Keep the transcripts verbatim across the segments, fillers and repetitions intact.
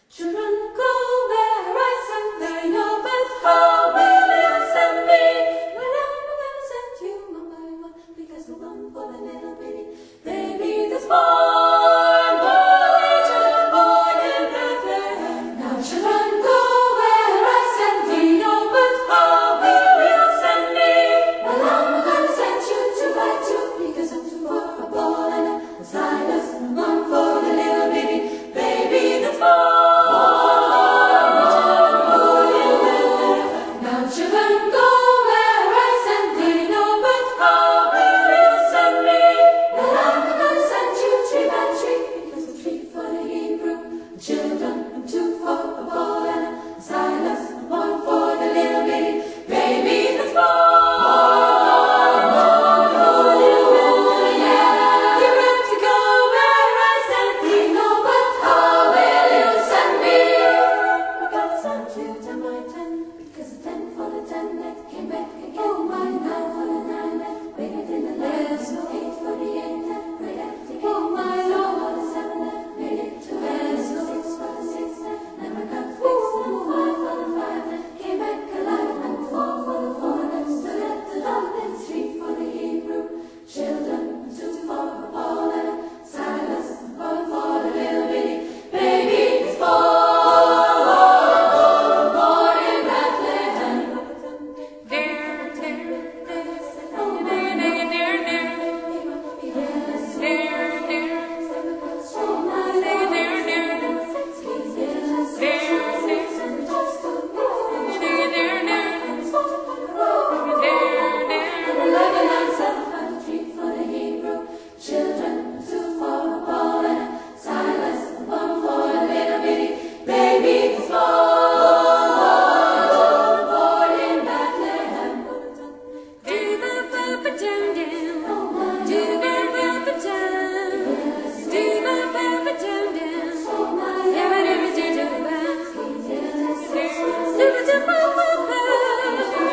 Children go where I send, they know, but how will you send me? Well, I'm gonna send you one by one, because the one for the little bitty baby that's born, born, born in Bethlehem. Now, children go where I send, they know, but how will you send me? Well, I'm gonna send you two by two, because I'm two for a ball and a Silas, and one for the little bitty baby that's born.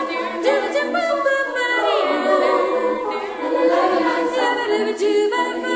Do